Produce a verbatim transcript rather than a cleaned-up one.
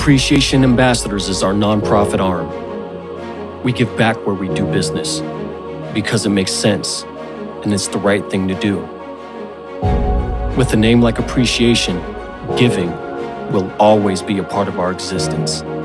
Appreciation Ambassadors is our nonprofit arm. We give back where we do business because it makes sense and it's the right thing to do. With a name like Appreciation, giving will always be a part of our existence.